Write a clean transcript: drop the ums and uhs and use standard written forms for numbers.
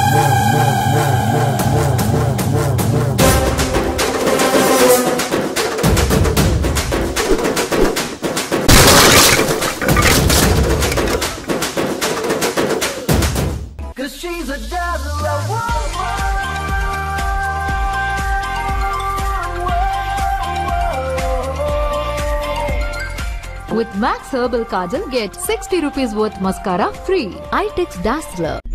She's a dazzler woman. With Max Herbal Kajal, get 60 rupees worth mascara free. eyetex Dazzler.